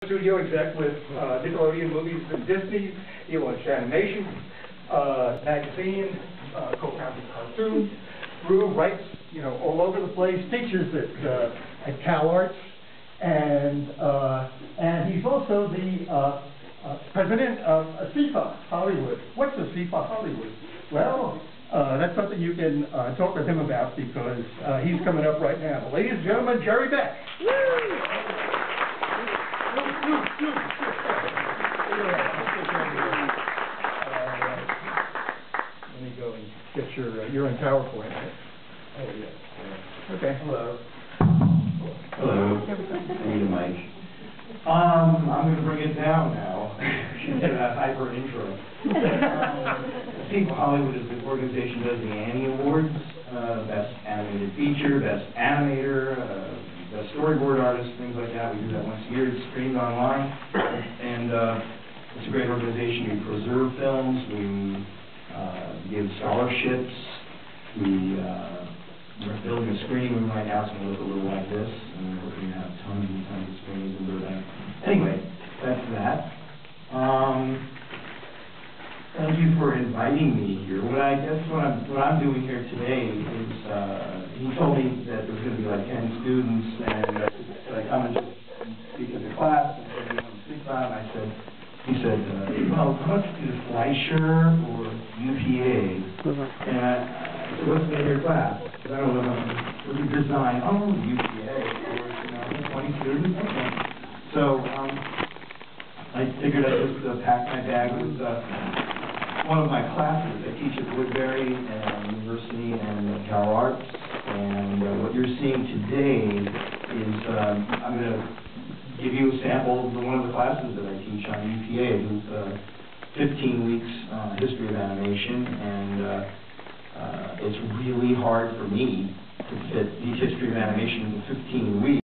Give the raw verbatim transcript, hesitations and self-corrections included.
Studio exec with uh, Nickelodeon Movies and Disney. He launched animation, uh, magazine, uh, co-founded cartoons. Drew writes, you know, all over the place. Teaches at uh, at Cal Arts, and uh, and he's also the uh, uh, president of C I F A Hollywood. What's a C I F A Hollywood? Well, uh, that's something you can uh, talk with him about because uh, he's coming up right now. Ladies and gentlemen, Jerry Beck. Let me go and get your, uh, you're in PowerPoint, right? Oh, yeah. Okay. Hello. Hello. I need a mic. Um, I'm going to bring it down now. Instead of that hyper intro. um, C I F A Hollywood is the organization that does the Annie Awards, uh, Best Animated Feature, Best Animator, uh, Best Storyboard Artist, things like that. We do that once a year. It's streamed online. And uh, it's a great organization. We preserve films. We uh, give scholarships. We, uh, we're building a screening room right now. It's going to look a little like this. And we're hoping to have tons and tons of screenings in Burbank. Anyway, that's that. Um, thank you for inviting me here. What I guess what I'm what I'm doing here today is uh, he told me that there's going to be like ten students, and uh, should I come and just speak to the class and say, you want to speak about it? And I said, he said, uh, well, how much is Fleischer or U P A? And I, I said, what's the name of your class? Because I don't know what you design. Oh, U P A, or you know, twenty students. Okay. So. Um, I figured I'd just uh, pack my bag with uh, one of my classes. I teach at Woodbury and University and Cal Arts, and uh, what you're seeing today is um, I'm going to give you a sample of one of the classes that I teach on U P A. It's uh, fifteen weeks uh, history of animation, and uh, uh, it's really hard for me to fit the history of animation into fifteen weeks.